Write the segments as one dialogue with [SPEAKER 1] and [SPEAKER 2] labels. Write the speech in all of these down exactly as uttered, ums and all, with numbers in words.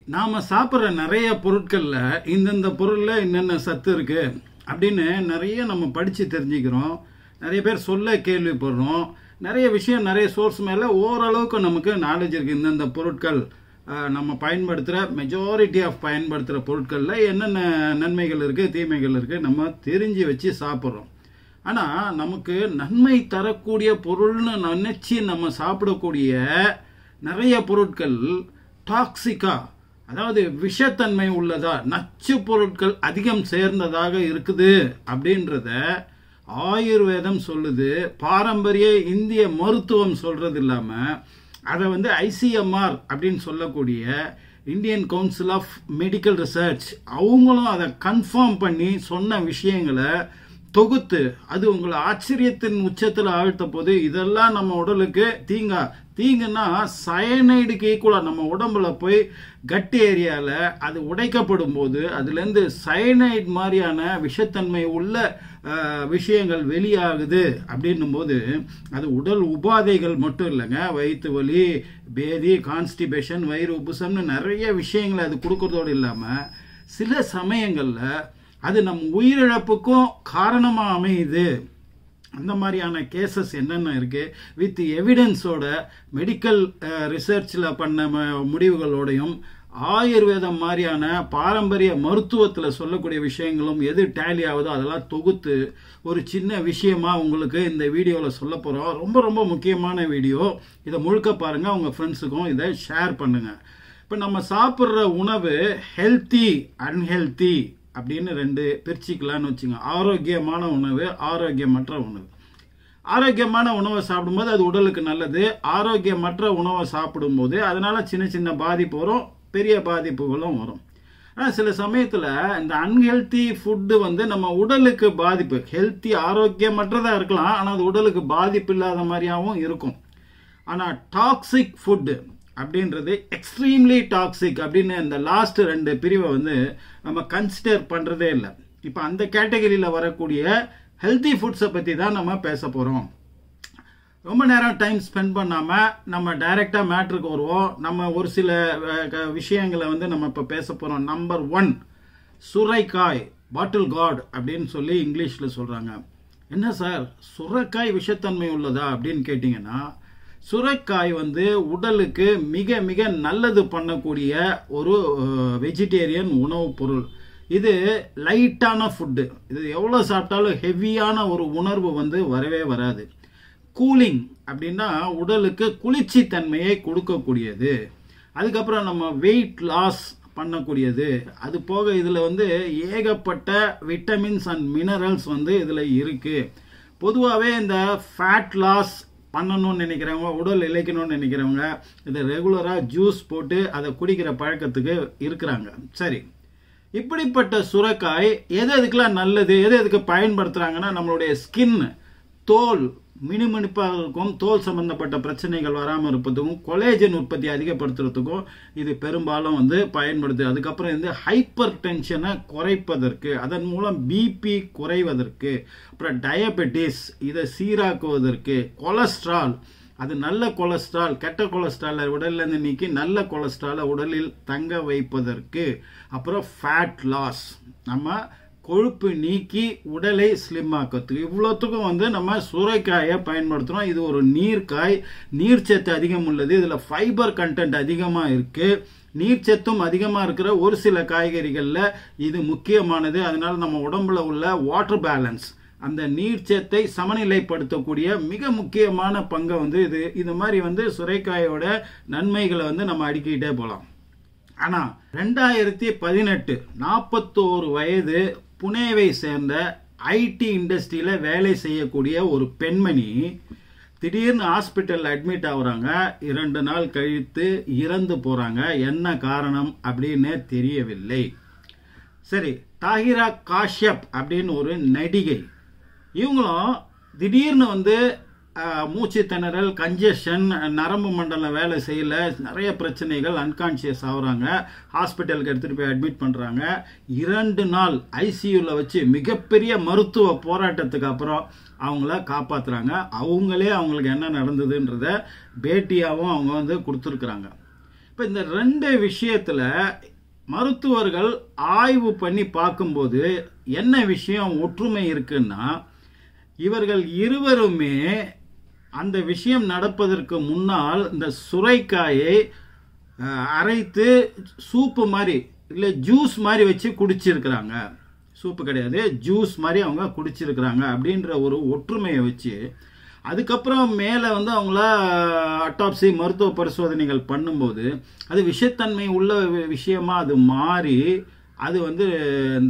[SPEAKER 1] நாம சாப்பிட்ற நிறைய பொருட்கள்ல இந்தந்த பொருள்ல என்னென்ன சத்து இருக்கு அப்படின்னு நிறைய நம்ம படிச்சு தெரிஞ்சுக்கிறோம். நிறைய பேர் சொல்ல கேள்விப்படுறோம். நிறைய விஷயம் நிறைய சோர்ஸ் மேல ஓரளவுக்கு நமக்கு நாலேஜ் இருக்கு. இந்தந்த பொருட்கள் நம்ம பயன்படுத்துகிற மெஜாரிட்டி ஆஃப் பயன்படுத்துகிற பொருட்களில் என்னென்ன நன்மைகள் இருக்குது, தீமைகள் இருக்குது நம்ம தெரிஞ்சு வச்சு சாப்பிட்றோம். ஆனால் நமக்கு நன்மை தரக்கூடிய பொருள்னு நினச்சி நம்ம சாப்பிடக்கூடிய நிறைய பொருட்கள் டாக்ஸிக்கா, அதாவது விஷத்தன்மை உள்ளதா, நச்சு பொருட்கள் அதிகம் சேர்ந்ததாக இருக்குது அப்படின்றத ஆயுர்வேதம் சொல்லுது. பாரம்பரிய இந்திய மருத்துவம் சொல்றது இல்லாம அதை வந்து ஐசிஎம்ஆர் அப்படின்னு சொல்லக்கூடிய Indian council of medical research அவங்களும் அதை கன்ஃபார்ம் பண்ணி சொன்ன விஷயங்களை தொகுத்து அது உங்களை ஆச்சரியத்தின் உச்சத்தில் ஆழ்த்த போது இதெல்லாம் நம்ம உடலுக்கு தீங்கா தீங்குன்னா சயனைடுக்கு ஈக்குவலாக நம்ம உடம்புல போய் கட் ஏரியாவில் அது உடைக்கப்படும் போது அதுலேருந்து சயனைடு மாதிரியான விஷத்தன்மை உள்ள விஷயங்கள் வெளியாகுது அப்படின்னும் போது அது உடல் உபாதைகள் மட்டும் இல்லைங்க. வயிற்று வலி, பேதி, கான்ஸ்டிபேஷன், வயிறு உப்புசம்னு நிறைய விஷயங்களை அது கொடுக்கறதோடு இல்லாமல் சில சமயங்களில் அது நம் உயிரிழப்புக்கும் காரணமாக அமையுது. அந்த மாதிரியான கேசஸ் என்னென்ன இருக்கு வித் எவிடன்ஸோட மெடிக்கல் ரிசர்ச்சில் பண்ண முடிவுகளோடையும் ஆயுர்வேதம் மாதிரியான பாரம்பரிய மருத்துவத்தில் சொல்லக்கூடிய விஷயங்களும் எது டேலி ஆகுதோ அதெல்லாம் தொகுத்து ஒரு சின்ன விஷயமா உங்களுக்கு இந்த வீடியோவில் சொல்ல போகிறோம். ரொம்ப ரொம்ப முக்கியமான வீடியோ. இதை முழுக்க பாருங்க, உங்கள் ஃப்ரெண்ட்ஸுக்கும் இதை ஷேர் பண்ணுங்க. இப்போ நம்ம சாப்பிட்ற உணவு ஹெல்த்தி, அன்ஹெல்த்தி அப்படின்னு ரெண்டு பிரிச்சுக்கலான்னு வச்சுங்க. ஆரோக்கியமான உணவு, ஆரோக்கியமற்ற உணவு. ஆரோக்கியமான உணவை சாப்பிடும்போது அது உடலுக்கு நல்லது. ஆரோக்கியமற்ற உணவை சாப்பிடும்போது அதனால சின்ன சின்ன பாதிப்பு வரும், பெரிய பாதிப்புகளும் வரும். ஆனால் சில சமயத்தில் இந்த அன்ஹெல்த்தி ஃபுட்டு வந்து நம்ம உடலுக்கு பாதிப்பு, ஹெல்த்தி ஆரோக்கியமற்றதாக இருக்கலாம் ஆனால் அது உடலுக்கு பாதிப்பு இல்லாத மாதிரியாகவும் இருக்கும். ஆனால் டாக்ஸிக் ஃபுட்டு அப்படின்றது எக்ஸ்ட்ரீம்லி டாக்ஸிக் அப்படின்னு இந்த லாஸ்ட் ரெண்டு பிரிவை வந்து நம்ம கன்சிடர் பண்ணுறதே இல்லை. இப்போ அந்த கேட்டகரியில் வரக்கூடிய ஹெல்த்தி ஃபுட்ஸை பற்றி தான் நம்ம பேச போகிறோம். ரொம்ப நேரம் டைம் ஸ்பெண்ட் பண்ணாமல் நம்ம டைரெக்டாக மேட்ருக்கு வருவோம். நம்ம ஒரு சில விஷயங்களை வந்து நம்ம இப்போ பேச போகிறோம். நம்பர் ஒன், சுரைக்காய், பாட்டில் காட் அப்படின்னு சொல்லி இங்கிலீஷில் சொல்கிறாங்க. என்ன சார் சுரைக்காய் விஷத்தன்மை உள்ளதா அப்படின்னு கேட்டிங்கன்னா, சுரைக்காய் வந்து உடலுக்கு மிக மிக நல்லது பண்ணக்கூடிய ஒரு வெஜிடேரியன் உணவுப் பொருள். இது லைட்டான ஃபுட்டு. இது எவ்வளோ சாப்பிட்டாலும் ஹெவியான ஒரு உணர்வு வந்து வரவே வராது. கூலிங் அப்படின்னா உடலுக்கு குளிர்ச்சி தன்மையை கொடுக்கக்கூடியது. அதுக்கப்புறம் நம்ம வெயிட் லாஸ் பண்ணக்கூடியது. அது போக இதில் வந்து ஏகப்பட்ட விட்டமின்ஸ் அண்ட் மினரல்ஸ் வந்து இதில் இருக்குது. பொதுவாகவே இந்த ஃபேட் லாஸ் பண்ணணும்னு நினைக்கிறவங்க, உடல் இழைக்கணும்னு நினைக்கிறவங்க இதை ரெகுலராக ஜூஸ் போட்டு அதை குடிக்கிற பழக்கத்துக்கு இருக்கிறாங்க. சரி, இப்படிப்பட்ட சுரைக்காய் எது எதுக்கெல்லாம் நல்லது, எது எதுக்கு பயன்படுத்துகிறாங்கன்னா நம்மளுடைய ஸ்கின், தோல் மினுமினுப்பாக இருக்கும், தோல் சம்பந்தப்பட்ட பிரச்சனைகள் வராமல் இருப்பதுக்கும், கொலேஜன் உற்பத்தி அதிகப்படுத்துறதுக்கும் இது பெரும்பாலும் வந்து பயன்படுது. அதுக்கப்புறம் வந்து ஹைப்பர் டென்ஷனை குறைப்பதற்கு, அதன் மூலம் பிபி குறைவதற்கு, அப்புறம் டயபெட்டிஸ் இதை சீராக்குவதற்கு, கொலஸ்ட்ரால், அது நல்ல கொலஸ்ட்ரால் கெட்ட கொலஸ்ட்ராலை உடல்ல இருந்து நீக்கி நல்ல கொலஸ்ட்ராலை உடலில் தங்க வைப்பதற்கு, அப்புறம் ஃபேட் லாஸ், நம்ம கொழுப்பு நீக்கி உடலை ஸ்லிம் ஆக்கிறதுக்கு, இவ்வளோத்துக்கும் வந்து நம்ம சுரைக்காயை பயன்படுத்துகிறோம். இது ஒரு நீர்க்காய், நீர்ச்சத்து அதிகம் உள்ளது. இதில் ஃபைபர் கண்டென்ட் அதிகமாக இருக்குது. நீர்ச்சத்தும் அதிகமாக இருக்கிற ஒரு சில காய்கறிகளில் இது முக்கியமானது. அதனால நம்ம உடம்புல உள்ள வாட்டர் பேலன்ஸ், அந்த நீர்ச்சத்தை சமநிலைப்படுத்தக்கூடிய மிக முக்கியமான பங்கை வந்து இது இது மாதிரி வந்து சுரைக்காயோட நன்மைகளை வந்து நம்ம அடுக்கிட்டே போகலாம். ஆனால் ரெண்டாயிரத்தி பதினெட்டு நாற்பத்தோரு வயது புனேவை சேர்ந்த ஐடி இண்டஸ்ட்ரியில் வேலை செய்யக்கூடிய ஒரு பெண்மணி திடீர்னு ஹாஸ்பிட்டல் அட்மிட் ஆகுறாங்க. இரண்டு நாள் கழித்து இறந்து போகிறாங்க. என்ன காரணம் அப்படின்னு தெரியவில்லை. சரி, தாஹிரா காஷ்யப் அப்படின்னு ஒரு நடிகை, இவங்களும் திடீர்னு வந்து மூச்சு திணறல், கன்ஜெஷன், நரம்பு மண்டலம் வேலை செய்யல, நிறைய பிரச்சனைகள், அன்கான்சியஸ் ஆகுறாங்க. ஹாஸ்பிட்டலுக்கு எடுத்துகிட்டு போய் அட்மிட் பண்ணுறாங்க. இரண்டு நாள் ஐசியூவில் வச்சு மிகப்பெரிய மருத்துவ போராட்டத்துக்கு அப்புறம் அவங்கள காப்பாற்றுறாங்க. அவங்களே அவங்களுக்கு என்ன நடந்ததுன்றத பேட்டியாகவும் அவங்க வந்து கொடுத்துருக்குறாங்க. இப்போ இந்த ரெண்டு விஷயத்துல மருத்துவர்கள் ஆய்வு பண்ணி பார்க்கும்போது என்ன விஷயம் ஒற்றுமை இருக்குன்னா, இவர்கள் இருவருமே அந்த விஷயம் நடப்பதற்கு முன்னால் இந்த சுரைக்காயை அரைத்து சூப்பு மாதிரி இல்லை ஜூஸ் மாதிரி வச்சு குடிச்சிருக்கிறாங்க. சூப்பு கிடையாது, ஜூஸ் மாதிரி அவங்க குடிச்சிருக்கிறாங்க அப்படின்ற ஒரு ஒற்றுமையை வச்சு அதுக்கப்புறம் மேலே வந்து அவங்கள அட்டாப்சி மருத்துவ பரிசோதனைகள் பண்ணும்போது அது விஷத்தன்மை உள்ள விஷயமா அது மாறி அது வந்து இந்த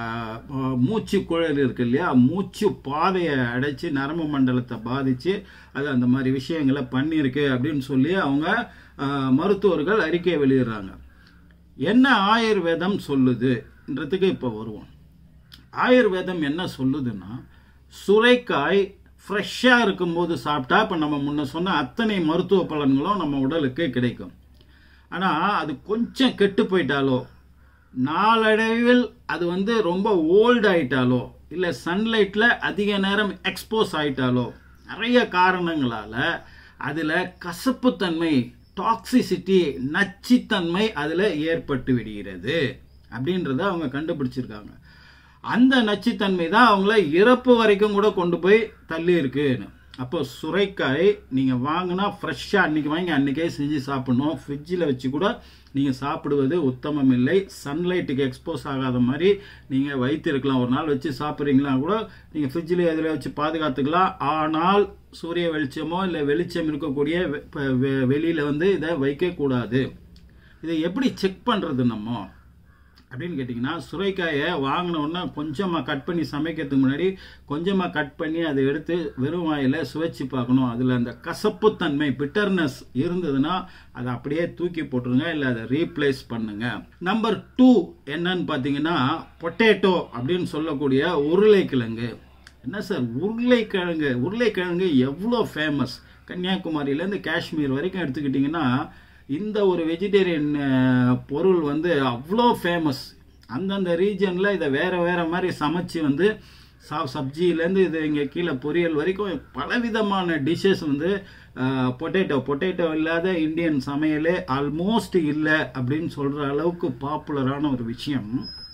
[SPEAKER 1] மூச்சு குழல் இருக்கு இல்லையா, மூச்சு பாதையை அடைச்சி நரம்பு மண்டலத்தை பாதிச்சு அது அந்த மாதிரி விஷயங்களை பண்ணியிருக்கு அப்படின்னு சொல்லி அவங்க மருத்துவர்கள் அறிக்கை வெளியிடுறாங்க. என்ன ஆயுர்வேதம் சொல்லுதுன்றதுக்கு இப்போ வருவோம். ஆயுர்வேதம் என்ன சொல்லுதுன்னா, சுரைக்காய் ஃப்ரெஷ்ஷாக இருக்கும்போது சாப்பிட்டா இப்போ நம்ம முன்ன சொன்ன அத்தனை மருத்துவ பலன்களும் நம்ம உடலுக்கு கிடைக்கும். ஆனால் அது கொஞ்சம் கெட்டு போயிட்டாலோ, நாளடைவில் அது வந்து ரொம்ப ஓல்டு ஆயிட்டாலோ, இல்லை சன்லைட்டில் அதிக நேரம் எக்ஸ்போஸ் ஆயிட்டாலோ, நிறைய காரணங்களால் அதில் கசப்புத்தன்மை, டாக்ஸிசிட்டி, நச்சுத்தன்மை அதில் ஏற்பட்டு விடுகிறது அப்படின்றத அவங்க கண்டுபிடிச்சிருக்காங்க. அந்த நச்சுத்தன்மை தான் அவங்கள இறப்பு வரைக்கும் கூட கொண்டு போய் தள்ளி இருக்குன்னு. அப்போ சுரைக்காய் நீங்கள் வாங்கினா ஃப்ரெஷ்ஷாக அன்றைக்கி வாங்கி அன்றைக்கே செஞ்சு சாப்பிடணும். ஃப்ரிட்ஜில் வச்சு கூட நீங்கள் சாப்பிடுவது உத்தமம் இல்லை. சன்லைட்டுக்கு எக்ஸ்போஸ் ஆகாத மாதிரி நீங்கள் வைத்திருக்கலாம். ஒரு நாள் வச்சு சாப்பிட்றீங்களா கூட நீங்கள் ஃப்ரிட்ஜில் எதில் வச்சு பாதுகாத்துக்கலாம். ஆனால் சூரிய வெளிச்சமோ இல்லை வெளிச்சம் இருக்கக்கூடிய வெளியில் வந்து இதை வைக்கக்கூடாது. இதை எப்படி செக் பண்ணுறது நம்ம அப்படின்னு கேட்டிங்கன்னா, சுரைக்காயை வாங்கினோன்னா கொஞ்சமாக கட் பண்ணி சமைக்கிறதுக்கு முன்னாடி கொஞ்சமாக கட் பண்ணி அதை எடுத்து வெறும் வாயில் சுவைச்சு பார்க்கணும். அதில் அந்த கசப்புத்தன்மை, பிட்டர்னஸ் இருந்ததுன்னா அதை அப்படியே தூக்கி போட்டுருங்க, இல்லை அதை ரீப்ளேஸ் பண்ணுங்க. நம்பர் டூ என்னன்னு பார்த்தீங்கன்னா, பொட்டேட்டோ அப்படின்னு சொல்லக்கூடிய உருளைக்கிழங்கு. என்ன சார் உருளைக்கிழங்கு? உருளைக்கிழங்கு எவ்வளோ ஃபேமஸ். கன்னியாகுமரியிலேருந்து காஷ்மீர் வரைக்கும் எடுத்துக்கிட்டிங்கன்னா இந்த ஒரு வெஜிடேரியன் பொருள் வந்து அவ்வளோ ஃபேமஸ். அந்தந்த ரீஜனில் இதை வேறு வேறு மாதிரி சமைச்சு வந்து சா சப்ஜியிலேருந்து இது இங்கே கீழே பொரியல் வரைக்கும் பலவிதமான டிஷ்ஷஸ் வந்து பொட்டேட்டோ பொட்டேட்டோ இல்லாத இந்தியன் சமையலே ஆல்மோஸ்ட் இல்லை அப்படின்னு சொல்கிற அளவுக்கு பாப்புலரான ஒரு விஷயம்.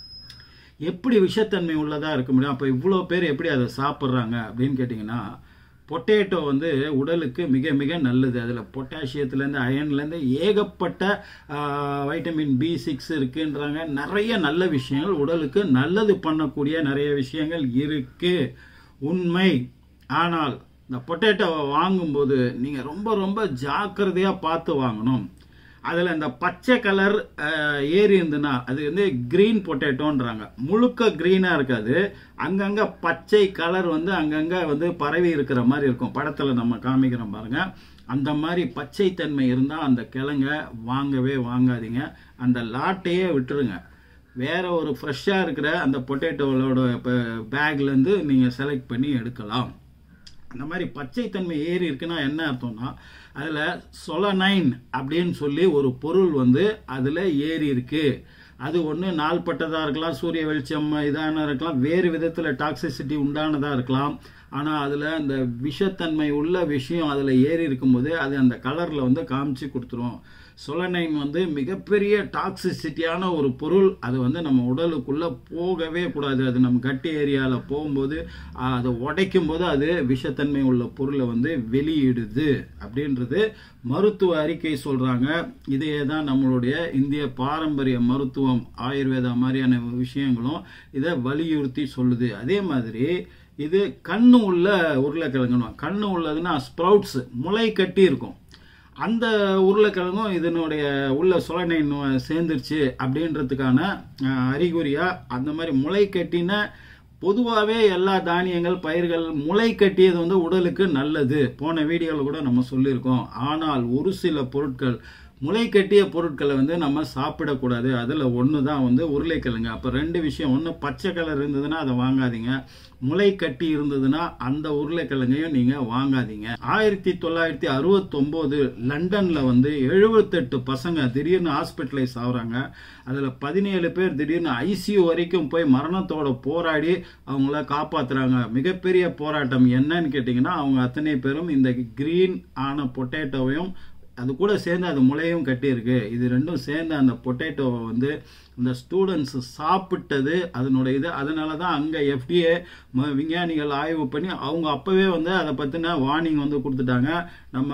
[SPEAKER 1] எப்படி விஷத்தன்மை உள்ளதாக இருக்க முடியும்? அப்போ இவ்வளோ பேர் எப்படி அதை சாப்பிட்றாங்க அப்படின்னு கேட்டிங்கன்னா, பொட்டேட்டோ வந்து உடலுக்கு மிக மிக நல்லது. அதில் பொட்டாசியத்துலேருந்து அயன்லேருந்து ஏகப்பட்ட வைட்டமின் பி சிக்ஸ் இருக்குன்றாங்க. நிறைய நல்ல விஷயங்கள் உடலுக்கு நல்லது பண்ணக்கூடிய நிறைய விஷயங்கள் இருக்கு, உண்மை. ஆனால் இந்த பொட்டேட்டோவை வாங்கும்போது நீங்கள் ரொம்ப ரொம்ப ஜாக்கிரதையாக பார்த்து வாங்கணும். அதில் இந்த பச்சை கலர் ஏறி இருந்துன்னா அது வந்து கிரீன் பொட்டேட்டோன்றாங்க. முழுக்க கிரீனாக இருக்காது, அங்கங்கே பச்சை கலர் வந்து அங்கங்கே வந்து பரவி இருக்கிற மாதிரி இருக்கும். படத்தில் நம்ம காமிக்கிறோம் பாருங்க, அந்த மாதிரி பச்சை தன்மை இருந்தால் அந்த கிழங்க வாங்கவே வாங்காதீங்க. அந்த லாட்டையே விட்டுருங்க. வேற ஒரு ஃப்ரெஷ்ஷாக இருக்கிற அந்த பொட்டேட்டோவோட பேக்லேருந்து நீங்கள் செலக்ட் பண்ணி எடுக்கலாம். அந்த மாதிரி பச்சை தன்மை ஏறி இருக்குன்னா என்ன அர்த்தம்னா, அதில் சொலனைன் அப்படின்னு சொல்லி ஒரு பொருள் வந்து அதில் ஏறி இருக்கு. அது ஒன்று நாள்பட்டதாக இருக்கலாம், சூரிய வெளிச்சம் இதான இருக்கலாம், வேறு விதத்தில் டாக்ஸிசிட்டி உண்டானதாக இருக்கலாம். ஆனால் அதில் அந்த விஷத்தன்மை உள்ள விஷயம் அதில் ஏறி இருக்கும்போது அது அந்த கலரில் வந்து காமிச்சு கொடுத்துரும். சொலனைன் வந்து மிகப்பெரிய டாக்ஸிசிட்டியான ஒரு பொருள். அது வந்து நம்ம உடலுக்குள்ளே போகவே கூடாது. அது நம்ம கட்டி ஏரியாவில் போகும்போது அதை உடைக்கும் போது அது விஷத்தன்மை உள்ள பொருளை வந்து வெளியிடுது அப்படின்றது மருத்துவ அறிக்கை சொல்கிறாங்க. இதே தான் நம்மளுடைய இந்திய பாரம்பரிய மருத்துவம், ஆயுர்வேதா மாதிரியான விஷயங்களும் இதை வலியுறுத்தி சொல்லுது. அதே மாதிரி இது கண்ணு உள்ள உருளைக்கிழங்குன்னு, கண்ணு உள்ளதுன்னா ஸ்ப்ரவுட்ஸ், முளை கட்டி இருக்கும். அந்த உருளைக்கிழங்கும் இதனுடைய உள்ள சொலனைன் சேர்ந்துருச்சு அப்படின்றதுக்கான அறிகுறியா. அந்த மாதிரி முளை கட்டின பொதுவாகவே எல்லா தானியங்கள் பயிர்கள் முளை கட்டியது வந்து உடலுக்கு நல்லது. போன வீடியோவில் கூட நம்ம சொல்லியிருக்கோம். ஆனால் ஒரு சில பொருட்கள் முளை கட்டிய பொருட்களை வந்து நம்ம சாப்பிடக்கூடாது. அதில் ஒன்று தான் வந்து உருளைக்கிழங்கு. அப்போ ரெண்டு விஷயம், ஒன்று பச்சை கலர் இருந்ததுன்னா அதை வாங்காதீங்க, முளை கட்டி இருந்ததுன்னா அந்த உருளைக்கிழங்கையும் நீங்கள் வாங்காதீங்க. ஆயிரத்தி தொள்ளாயிரத்தி அறுபத்தொம்போது லண்டனில் வந்து எழுபத்தெட்டு பசங்க திடீர்னு ஹாஸ்பிட்டலைஸ் ஆகுறாங்க. அதில் பதினேழு பேர் திடீர்னு ஐசியூ வரைக்கும் போய் மரணத்தோட போராடி அவங்கள காப்பாற்றுறாங்க. மிகப்பெரிய போராட்டம் என்னன்னு கேட்டிங்கன்னா, அவங்க அத்தனை பேரும் இந்த கிரீன் ஆன பொட்டேட்டோவையும் அது கூட சேர்ந்து அது முளையும் கட்டியிருக்கு. இது ரெண்டும் சேர்ந்து அந்த பொட்டேட்டோவை வந்து இந்த ஸ்டூடெண்ட்ஸ் சாப்பிட்டது அதனுடைய இது. அதனால தான் அங்கே எஃப்டிஏ விஞ்ஞானிகள் ஆய்வு பண்ணி அவங்க அப்போவே வந்து அதை பற்றின வார்னிங் வந்து கொடுத்துட்டாங்க. நம்ம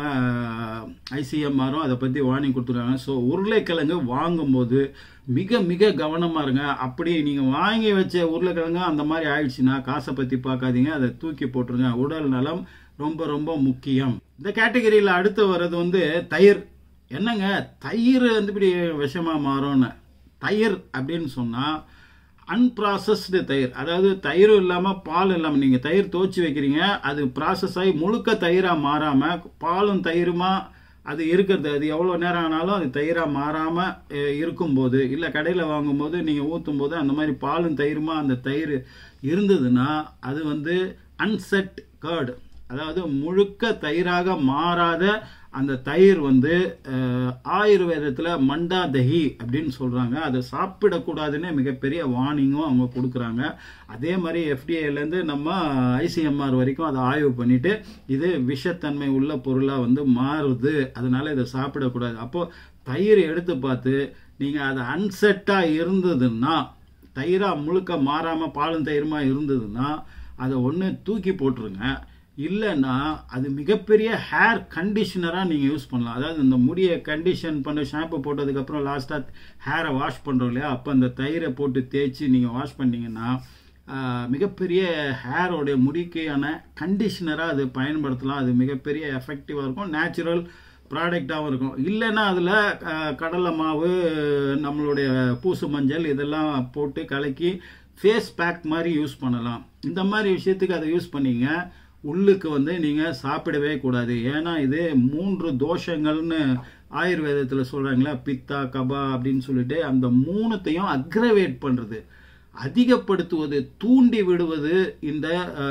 [SPEAKER 1] ஐசிஎம்ஆரும் அதை பற்றி வார்னிங் கொடுத்துருக்காங்க. ஸோ உருளைக்கிழங்கு வாங்கும்போது மிக மிக கவனமாக இருங்க. அப்படி நீங்கள் வாங்கி வச்ச உருளைக்கிழங்கு அந்த மாதிரி ஆயிடுச்சுன்னா காசை பற்றி பார்க்காதீங்க, அதை தூக்கி போட்டுருங்க. உடல் நலம் ரொம்ப ரொம்ப முக்கியம். இந்த கேட்டகரியில் அடுத்து வர்றது வந்து தயிர். என்னங்க தயிர் வந்து இப்படி விஷமாக மாறும்னு? தயிர் அப்படின்னு சொன்னால் அன்ப்ராசஸ்டு தயிர், அதாவது தயிரும் இல்லாமல் பால் இல்லாமல் நீங்கள் தயிர் துவச்சி வைக்கிறீங்க, அது ப்ராசஸ் ஆகி முழுக்க தயிராக மாறாமல் பாலும் தயிருமா அது இருக்கிறது. அது எவ்வளோ நேரம் ஆனாலும் அது தயிராக மாறாமல் இருக்கும்போது, இல்லை கடையில் வாங்கும்போது நீங்கள் ஊற்றும் போது அந்த மாதிரி பாலும் தயிருமா அந்த தயிர் இருந்ததுன்னா அது வந்து அன்செட் கர்டு, அதாவது முழுக்க தயிராக மாறாத அந்த தயிர் வந்து ஆயுர்வேதத்தில் மண்டா தஹி அப்படின்னு சொல்கிறாங்க. அதை சாப்பிடக்கூடாதுன்னு மிகப்பெரிய வார்னிங்கும் அவங்க கொடுக்குறாங்க. அதே மாதிரி எஃப்டிஏலேருந்து நம்ம ஐசிஎம்ஆர் வரைக்கும் அதை ஆய்வு பண்ணிட்டு இது விஷத்தன்மை உள்ள பொருளாக வந்து மாறுது, அதனால இதை சாப்பிடக்கூடாது. அப்போது தயிர் எடுத்து பார்த்து நீங்கள் அது அன்செட்டாக இருந்ததுன்னா, தயிராக முழுக்க மாறாமல் பாலும் தயிருமா இருந்ததுன்னா அதை ஒன்று தூக்கி போட்டுருங்க. இல்லைன்னா அது மிகப்பெரிய ஹேர் கண்டிஷனராக நீங்கள் யூஸ் பண்ணலாம். அதாவது இந்த முடியை கண்டிஷன் பண்ண ஷாம்பு போட்டதுக்கப்புறம் லாஸ்ட்டாக ஹேரை வாஷ் பண்ணுறோம் இல்லையா, அப்போ அந்த தயிரை போட்டு தேய்ச்சி நீங்கள் வாஷ் பண்ணிங்கன்னா மிகப்பெரிய ஹேரோடைய முடிக்கான கண்டிஷனராக அது பயன்படுத்தலாம். அது மிகப்பெரிய எஃபெக்டிவாக இருக்கும், நேச்சுரல் ப்ராடக்டாகவும் இருக்கும். இல்லைன்னா அதில் கடலை மாவு, நம்மளுடைய பூசு மஞ்சள் இதெல்லாம் போட்டு கலக்கி ஃபேஸ் பேக் மாதிரி யூஸ் பண்ணலாம். இந்த மாதிரி விஷயத்துக்கு அதை யூஸ் பண்ணிங்க. உள்ளுக்கு வந்து நீங்கள் சாப்பிடவே கூடாது. ஏன்னா இது மூன்று தோஷங்கள்னு ஆயுர்வேதத்தில் சொல்கிறாங்களா, பித்தா கபா அப்படின்னு சொல்லிட்டு அந்த மூணுத்தையும் அக்ரவேட் பண்ணுறது, அதிகப்படுத்துவது, தூண்டி விடுவது இந்த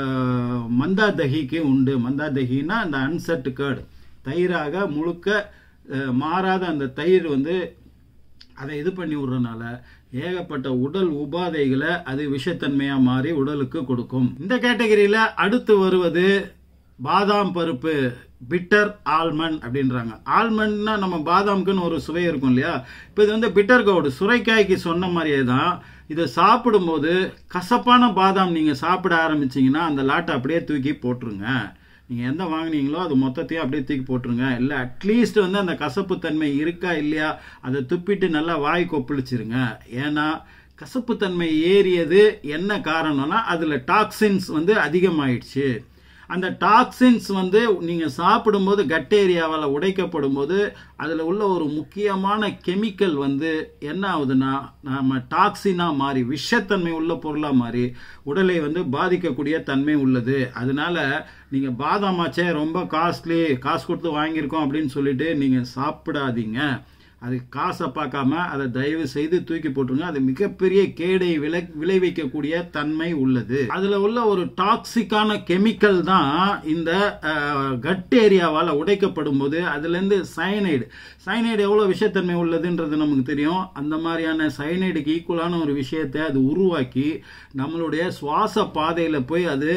[SPEAKER 1] மந்தா தஹிக்கு உண்டு. மந்தா தஹின்னா அந்த அன்செட் கர்டு, தயிராக முழுக்க மாறாத அந்த தயிர் வந்து அதை இது பண்ணி விடுறதுனால ஏகப்பட்ட உடல் உபாதைகளை அது விஷத்தன்மையா மாறி உடலுக்கு கொடுக்கும். இந்த கேட்டகரியில அடுத்து வருவது பாதாம் பருப்பு, பிட்டர் ஆல்மண்ட் அப்படின்றாங்க. ஆல்மண்ட்னா நம்ம பாதாமுக்குன்னு ஒரு சுவை இருக்கும் இல்லையா, இப்போ இது வந்து பிட்டர் கவுடு, சுரைக்காய்க்கு சொன்ன மாதிரியே தான். இதை சாப்பிடும்போது கசப்பான பாதாம் நீங்கள் சாப்பிட ஆரம்பிச்சிங்கன்னா அந்த லாட்டை அப்படியே தூக்கி போட்டுருங்க. நீங்கள் எந்த வாங்கினீங்களோ அது மொத்தத்தையும் அப்படியே தூக்கி போட்டுருங்க. இல்லை அட்லீஸ்ட் வந்து அந்த கசப்புத்தன்மை இருக்கா இல்லையா அதை துப்பிட்டு நல்லா வாய் கொப்பளிச்சிருங்க. ஏன்னா கசப்புத்தன்மை ஏறியது என்ன காரணம்னா அதில் டாக்ஸின்ஸ் வந்து அதிகமாயிடுச்சு. அந்த டாக்ஸின்ஸ் வந்து நீங்கள் சாப்பிடும்போது கட் ஏரியாவால் உடைக்கப்படும் போது அதில் உள்ள ஒரு முக்கியமான கெமிக்கல் வந்து என்ன ஆகுதுன்னா நம்ம டாக்ஸினாக மாறி விஷத்தன்மை உள்ள பொருளாக மாறி உடலை வந்து பாதிக்கக்கூடிய தன்மை உள்ளது. அதனால நீங்கள் பாதாமாச்சே ரொம்ப காஸ்ட்லி, காசு கொடுத்து வாங்கியிருக்கோம் அப்படின்னு சொல்லிட்டு நீங்கள் சாப்பிடாதீங்க. அது காசை பார்க்காம அதை தயவு செய்து தூக்கி போட்டுருங்க. அது மிகப்பெரிய கேடை விளை விளைவிக்கக்கூடிய தன்மை உள்ளது. அதில் உள்ள ஒரு டாக்ஸிக்கான கெமிக்கல் தான் இந்த கட் ஏரியாவால் உடைக்கப்படும் போது அதுலேருந்து சயனைடு, சயனைடு எவ்வளோ விஷத்தன்மை உள்ளதுன்றது நமக்கு தெரியும். அந்த மாதிரியான சயனைடுக்கு ஈக்குவலான ஒரு விஷயத்தை அது உருவாக்கி நம்மளுடைய சுவாச பாதையில் போய் அது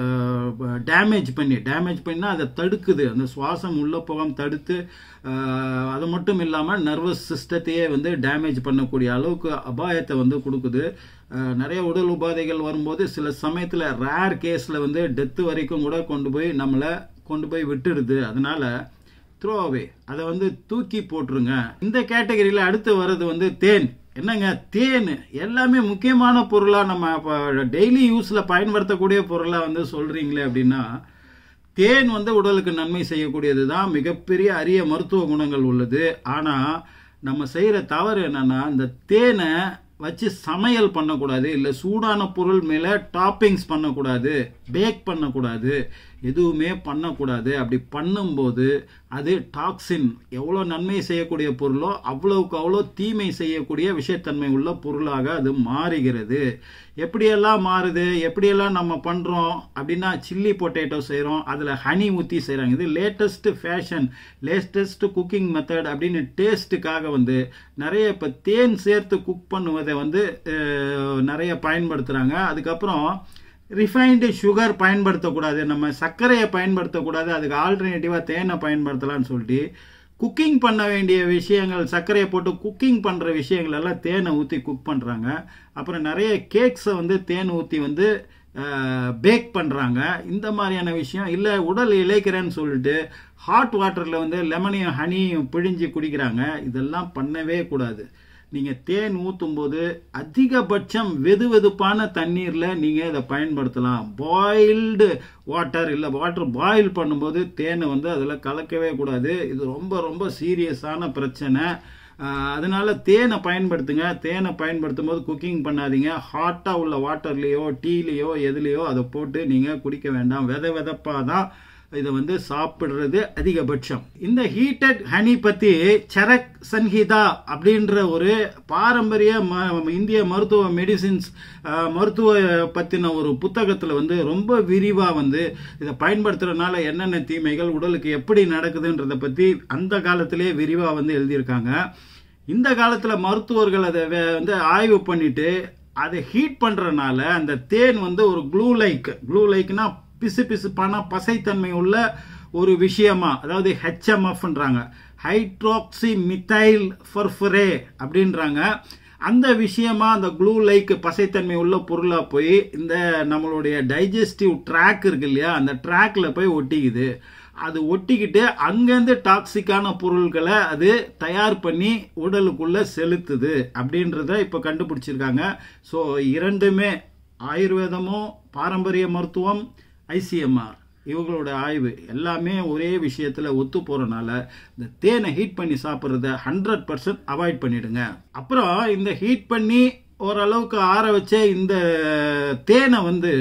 [SPEAKER 1] டேமேஜ் பண்ணி டேமேஜ் பண்ணால் அதை தடுக்குது. அந்த சுவாசம் உள்ள போகாம தடுத்து அது மட்டும் இல்லாமல் நர்வஸ் சிஸ்டத்தையே வந்து டேமேஜ் பண்ணக்கூடிய அளவுக்கு அபாயத்தை வந்து கொடுக்குது. நிறைய உடல் உபாதைகள் வரும்போது சில சமயத்தில் ரேர் கேஸில் வந்து டெத்து வரைக்கும் கூட கொண்டு போய் நம்மளை கொண்டு போய் விட்டுடுது. அதனால த்ரோ அவே, அதை வந்து தூக்கி போட்டுருங்க. இந்த கேட்டகரியில் அடுத்து வர்றது வந்து தேன். என்னங்க தேன் எல்லாமே முக்கியமான பொருளாக நம்ம டெய்லி யூஸில் பயன்படுத்தக்கூடிய பொருளாக வந்து சொல்கிறீங்களே அப்படின்னா, தேன் வந்து உடலுக்கு நன்மை செய்யக்கூடியது தான், மிகப்பெரிய அரிய மருத்துவ குணங்கள் உள்ளது. ஆனால் நம்ம செய்கிற தவறு என்னன்னா இந்த தேனை வச்சு சமையல் பண்ணக்கூடாது, இல்லை சூடான பொருள் மேலே டாப்பிங்ஸ் பண்ணக்கூடாது, பேக் பண்ணக்கூடாது, எதுவுமே பண்ணக்கூடாது. அப்படி பண்ணும்போது அது டாக்ஸின், எவ்வளோ நன்மை செய்யக்கூடிய பொருளோ அவ்வளவுக்கு அவ்வளோ தீமை செய்யக்கூடிய விஷத்தன்மை உள்ள பொருளாக அது மாறுகிறது. எப்படியெல்லாம் மாறுது, எப்படியெல்லாம் நம்ம பண்ணுறோம் அப்படின்னா, சில்லி பொட்டேட்டோ செய்கிறோம், அதில் ஹனி ஊற்றி செய்கிறாங்க. இது latest fashion, latest cooking method அப்படின்னு டேஸ்ட்டுக்காக வந்து நிறைய இப்போ தேன் சேர்த்து குக் பண்ணுவதை வந்து நிறைய பயன்படுத்துகிறாங்க. அதுக்கப்புறம் ரிஃபைன்டு சுகர் பயன்படுத்தக்கூடாது, நம்ம சர்க்கரையை பயன்படுத்தக்கூடாது, அதுக்கு ஆல்டர்னேட்டிவாக தேனை பயன்படுத்தலாம்னு சொல்லிட்டு குக்கிங் பண்ண வேண்டிய விஷயங்கள், சர்க்கரையை போட்டு குக்கிங் பண்ணுற விஷயங்கள் எல்லாம் தேனை ஊற்றி குக் பண்ணுறாங்க. அப்புறம் நிறைய கேக்ஸை வந்து தேன் ஊற்றி வந்து பேக் பண்ணுறாங்க. இந்த மாதிரியான விஷயம் இல்லை, உடல் இளைக்கிறேன்னு சொல்லிட்டு ஹாட் வாட்டரில் வந்து லெமனையும் ஹனியும் பிழிஞ்சு குடிக்கிறாங்க. இதெல்லாம் பண்ணவே கூடாது. நீங்கள் தேன் ஊற்றும் போது அதிகபட்சம் வெது வெதுப்பான தண்ணீரில் நீங்கள் இதை பயன்படுத்தலாம். பாயில்டு வாட்டர் இல்லை, வாட்டர் பாயில் பண்ணும்போது தேனை வந்து அதில் கலக்கவே கூடாது. இது ரொம்ப ரொம்ப சீரியஸான பிரச்சனை. அதனால தேனை பயன்படுத்துங்க. தேனை பயன்படுத்தும் போது குக்கிங் பண்ணாதீங்க. ஹாட்டாக உள்ள வாட்டர்லேயோ டீலேயோ எதுலேயோ அதை போட்டு நீங்கள் குடிக்க வேண்டாம். வித விதப்பாக தான் இதை வந்து சாப்பிடுறது அதிகபட்சம். இந்த ஹீட்டட் ஹனி பத்தி சரக் சன்ஹிதா அப்படின்ற ஒரு பாரம்பரிய இந்திய மருத்துவ மெடிசின்ஸ் மருத்துவ பத்தின ஒரு புத்தகத்துல வந்து ரொம்ப விரிவா வந்து இதை பயன்படுத்துறதுனால என்னென்ன தீமைகள் உடலுக்கு எப்படி நடக்குதுன்றத பத்தி அந்த காலத்திலேயே விரிவா வந்து எழுதியிருக்காங்க. இந்த காலத்துல மருத்துவர்கள் அதை வந்து ஆய்வு பண்ணிட்டு அதை ஹீட் பண்றதுனால அந்த தேன் வந்து ஒரு க்ளூ லைக் க்ளூ லைக்னா பிசு பிசுப்பான பசைத்தன்மை உள்ள ஒரு விஷயமா, அதாவது ஹெச்எம்எஃப்ன்றாங்க, ஹைட்ராக்சி மித்தைல் ஃபர்ஃபரே அப்படின்றாங்க. அந்த விஷயமா அந்த க்ளூ லைக் பசைத்தன்மை உள்ள பொருளா போய் இந்த நம்மளுடைய டைஜஸ்டிவ் ட்ராக் இருக்கு இல்லையா, அந்த ட்ராக்ல போய் ஒட்டிக்குது. அது ஒட்டிக்கிட்டு அங்கேருந்து டாக்ஸிக்கான பொருட்களை அது தயார் பண்ணி உடலுக்குள்ள செலுத்துது அப்படின்றத இப்போ கண்டுபிடிச்சிருக்காங்க. ஸோ இரண்டுமே ஆயுர்வேதமும் பாரம்பரிய மருத்துவம் ஐசிஎம்ஆர் இவங்களோட ஆய்வு எல்லாமே ஒரே விஷயத்துல ஒத்து போறதுனால இந்த தேனை ஹீட் பண்ணி சாப்பிட்றத ஹண்ட்ரட் பர்சன்ட் அவாய்ட் பண்ணிடுங்க. அப்புறம் இந்த ஹீட் பண்ணி ஓரளவுக்கு ஆற வச்ச இந்த தேனை வந்து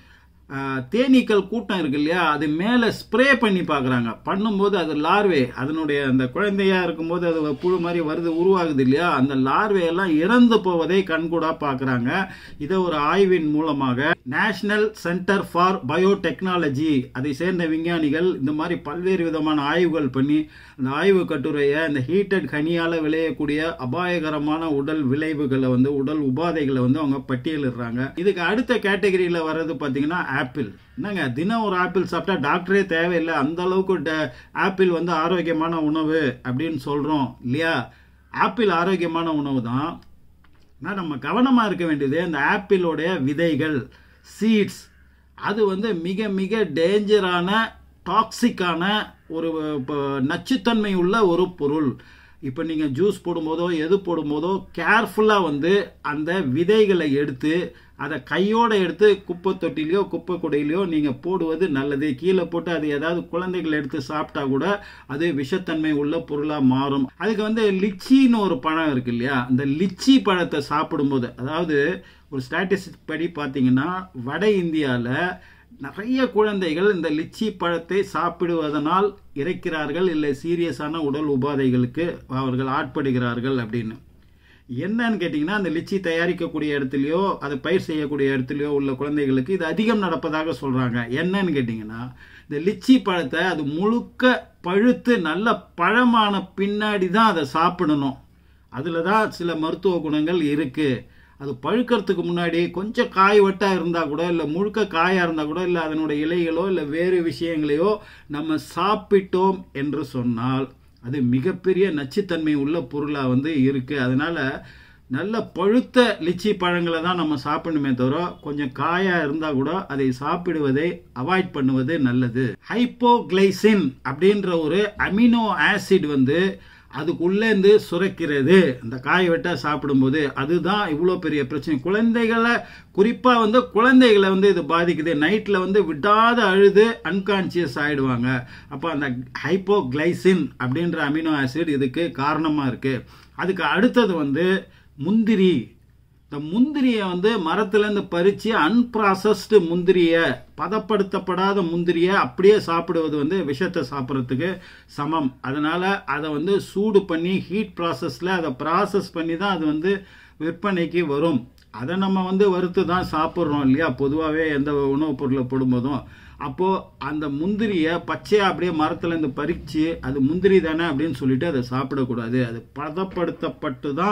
[SPEAKER 1] தேனீக்கள் கூட்டம் இருக்கு இல்லையா, அது மேலே ஸ்ப்ரே பண்ணி பார்க்குறாங்க. பண்ணும்போது அது லார்வே, அதனுடைய அந்த குழந்தையா இருக்கும்போது அது புழு மாதிரி வருது உருவாகுது இல்லையா, அந்த லார்வே எல்லாம் இறந்து போவதை கண்கூடா பார்க்குறாங்க. இதை ஒரு ஆய்வின் மூலமாக நேஷனல் சென்டர் ஃபார் பயோடெக்னாலஜி அதை சேர்ந்த விஞ்ஞானிகள் இந்த மாதிரி பல்வேறு விதமான ஆய்வுகள் பண்ணி அந்த ஆய்வு கட்டுரையை இந்த ஹீட்டட் ஹனியால் விளையக்கூடிய அபாயகரமான உடல் விளைவுகளை வந்து உடல் உபாதைகளை வந்து அவங்க பட்டியலிடுறாங்க. இதுக்கு அடுத்த கேட்டகரியில் வர்றது பார்த்தீங்கன்னா ஆப்பிள். என்னங்க தினம் ஒரு ஆப்பிள் சாப்பிட்டா டாக்டரே தேவையில்லை, அந்த அளவுக்கு ஆப்பிள் வந்து ஆரோக்கியமான உணவு அப்படின்னு சொல்றோம் இல்லையா. ஆப்பிள் ஆரோக்கியமான உணவு தான். ஆனால் நம்ம கவனமாக இருக்க வேண்டியது இந்த ஆப்பிளோடைய விதைகள், சீட்ஸ், அது வந்து மிக மிக டேஞ்சரான டாக்ஸிக்கான ஒரு நச்சுத்தன்மை உள்ள ஒரு பொருள். இப்போ நீங்கள் ஜூஸ் போடும்போதோ எது போடும்போதோ கேர்ஃபுல்லாக வந்து அந்த விதைகளை எடுத்து அதை கையோட எடுத்து குப்பை தொட்டிலையோ குப்பை குடையிலையோ நீங்கள் போடுவது நல்லது. கீழே போட்டு அது ஏதாவது குழந்தைகள் எடுத்து சாப்பிட்டா கூட அது விஷத்தன்மை உள்ள பொருளாக மாறும். அதுக்கு வந்து லிச்சின்னு ஒரு பழம் இருக்கு இல்லையா, அந்த லிச்சி பழத்தை சாப்பிடும்போது, அதாவது ஒரு ஸ்டாட்டிஸ்டிக் படி பார்த்தீங்கன்னா வட இந்தியாவில் நிறைய குழந்தைகள் இந்த லிச்சி பழத்தை சாப்பிடுவதனால் இறக்கிறார்கள், இல்லை சீரியஸான உடல் உபாதைகளுக்கு அவர்கள் ஆட்படுகிறார்கள் அப்படின்னு. என்னன்னு கேட்டிங்கன்னா அந்த லிச்சி தயாரிக்கக்கூடிய இடத்துலையோ அது பயிர் செய்யக்கூடிய இடத்துலையோ உள்ள குழந்தைகளுக்கு இது அதிகம் நடப்பதாக சொல்கிறாங்க. என்னன்னு கேட்டிங்கன்னா இந்த லிச்சி பழத்தை அது முழுக்க பழுத்து நல்ல பழமான பின்னாடி தான் அதை சாப்பிடணும். அதில் தான் சில மருத்துவ குணங்கள் இருக்குது. அது பழுக்கிறதுக்கு முன்னாடி கொஞ்சம் காய் வட்டா இருந்தால் கூட, இல்லை முழுக்க காயாக இருந்தால் கூட, இல்லை அதனுடைய இலைகளோ இல்லை வேறு விஷயங்களையோ நம்ம சாப்பிட்டோம் என்று சொன்னால் அது மிகப்பெரிய நச்சுத்தன்மை உள்ள பொருளாக வந்து இருக்குது. அதனால நல்ல பழுத்த லிச்சி பழங்களை தான் நம்ம சாப்பிடணுமே தவிர கொஞ்சம் காயாக இருந்தால் கூட அதை சாப்பிடுவதை அவாய்ட் பண்ணுவது நல்லது. ஹைப்போகிளைசின் அப்படின்ற ஒரு அமினோ ஆசிட் வந்து அதுக்குள்ளேருந்து சுரக்கிறது அந்த காய் வெட்டா சாப்பிடும்போது. அதுதான் இவ்வளோ பெரிய பிரச்சனை. குழந்தைகளை குறிப்பாக வந்து குழந்தைகளை வந்து இது பாதிக்குது. நைட்டில் வந்து விடாத அழுது அன்கான்சியஸ் ஆகிடுவாங்க. அப்போ அந்த ஹைப்போகிளைசின் அப்படின்ற அமினோ ஆசிட் இதுக்கு காரணமாக இருக்குது. அதுக்கு அடுத்தது வந்து முந்திரி. இந்த முந்திரியை வந்து மரத்துலேருந்து பறித்து அன்ப்ராசஸ்டு முந்திரியை, பதப்படுத்தப்படாத முந்திரியை அப்படியே சாப்பிடுவது வந்து விஷத்தை சாப்பிட்றதுக்கு சமம். அதனால் அதை வந்து சூடு பண்ணி ஹீட் ப்ராசஸில் அதை ப்ராசஸ் பண்ணி தான் அது வந்து விற்பனைக்கு வரும். அதை நம்ம வந்து வறுத்து தான் சாப்பிட்றோம் இல்லையா, பொதுவாகவே எந்த உணவுப் பொருளை போடும்போதும். அப்போது அந்த முந்திரியை பச்சையாக அப்படியே மரத்துலேருந்து பறித்து அது முந்திரி தானே அப்படின்னு சொல்லிட்டு அதை சாப்பிடக்கூடாது. அது பதப்படுத்தப்பட்டு தான்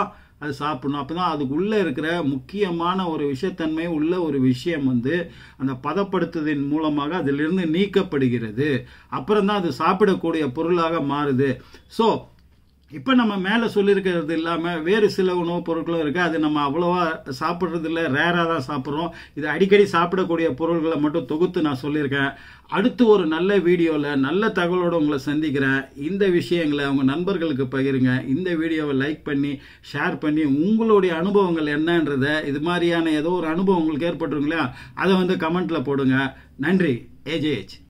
[SPEAKER 1] அது சாப்பிடணும். அப்போ தான் அதுக்குள்ளே இருக்கிற முக்கியமான ஒரு விஷத்தன்மை உள்ள ஒரு விஷயம் வந்து அந்த பதப்படுத்துவதன் மூலமாக அதிலிருந்து நீக்கப்படுகிறது. அப்புறம் தான் அது சாப்பிடக்கூடிய பொருளாக மாறுது. ஸோ இப்போ நம்ம மேலே சொல்லியிருக்கிறது இல்லாமல் வேறு சில உணவுப் பொருட்களும் இருக்குது. அது நம்ம அவ்வளோவா சாப்பிட்றது இல்லை, ரேராக தான் சாப்பிட்றோம். இது அடிக்கடி சாப்பிடக்கூடிய பொருட்களை மட்டும் தொகுத்து நான் சொல்லியிருக்கேன். அடுத்து ஒரு நல்ல வீடியோவில் நல்ல தகவலோடு உங்களை சந்திக்கிறேன். இந்த விஷயங்களை உங்கள் நண்பர்களுக்கு பகிருங்க. இந்த வீடியோவை லைக் பண்ணி ஷேர் பண்ணி உங்களுடைய அனுபவங்கள் என்னன்றதை, இது மாதிரியான ஏதோ ஒரு அனுபவம் உங்களுக்கு ஏற்பட்டுருங்களா, அதை வந்து கமெண்ட்டில் போடுங்க. நன்றி. ஏஜேஹெச்.